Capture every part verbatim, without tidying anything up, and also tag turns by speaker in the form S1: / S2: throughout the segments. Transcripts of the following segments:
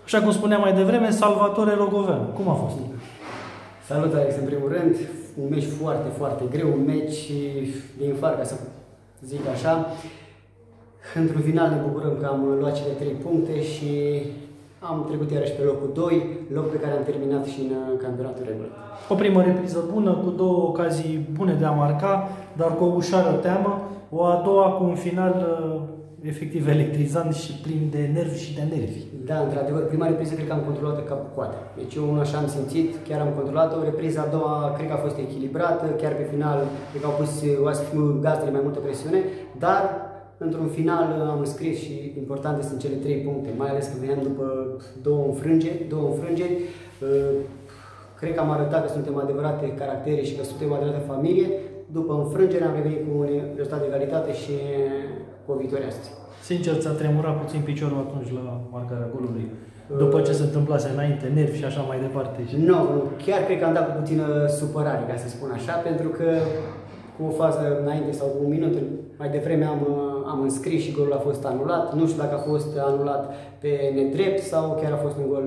S1: Așa cum spuneam mai devreme, Salvatore Rogoveanu. Cum a fost?
S2: Salut, Alex, în primul rând. Un meci foarte, foarte greu, un meci de infarct, ca să zic așa. Într-un final ne bucurăm că am luat cele trei puncte și am trecut iarăși pe locul doi, loc pe care am terminat și în campionatul regulat.
S1: O primă repriză bună, cu două ocazii bune de a marca, dar cu o ușoară teamă. O a doua cu un final efectiv electrizant și plin de nervi și de nervi.
S2: Da, într-adevăr, prima repriză cred că am controlat-o ca cu coate. Deci eu una așa am simțit, chiar am controlat-o. Repriza a doua cred că a fost echilibrată, chiar pe final cred că au pus oasfimul gazdele mai multă presiune, dar într-un final am înscris și importante sunt cele trei puncte, mai ales că veneam după două înfrângeri, două înfrângeri. Cred că am arătat că suntem adevărate caractere și că suntem adevărată familie. După înfrângere am revenit cu un rezultat de egalitate și cu o victorie astăzi.
S1: Sincer, ți-a tremurat puțin piciorul atunci la marcarea golului? După ce se întâmplase înainte, nervi și așa mai departe?
S2: Nu, nu, chiar cred că am dat cu puțină supărare, ca să spun așa, pentru că cu o fază înainte sau cu un minut mai devreme am, am înscris și golul a fost anulat. Nu știu dacă a fost anulat pe nedrept sau chiar a fost un gol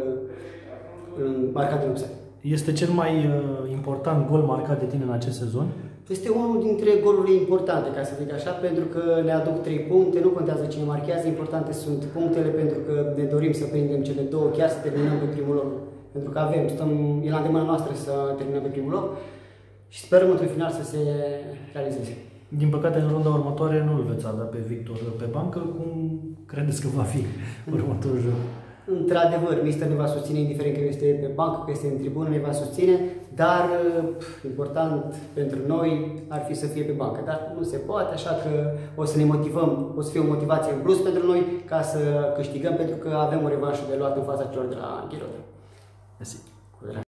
S2: marcat în offside.
S1: Este cel mai uh, important gol marcat de tine în acest sezon?
S2: Este unul dintre golurile importante, ca să zic așa, pentru că ne aduc trei puncte, nu contează cine marchează, importante sunt punctele, pentru că ne dorim să prindem cele două, chiar să terminăm pe primul loc. Pentru că avem, stăm, e la îndemâna noastră să terminăm pe primul loc și sperăm într-un final să se realizeze.
S1: Din păcate, în runda următoare nu îl veți avea pe Victor pe bancă. Cum credeți că va fi următorul joc?
S2: Într-adevăr, mister ne va susține, indiferent că este pe bancă, că este în tribună, ne va susține, dar important pentru noi ar fi să fie pe bancă. Dar nu se poate, așa că o să ne motivăm, o să fie o motivație în plus pentru noi ca să câștigăm, pentru că avem o revanșă de luat în fața celor de la Ghirotă.
S1: Mersi.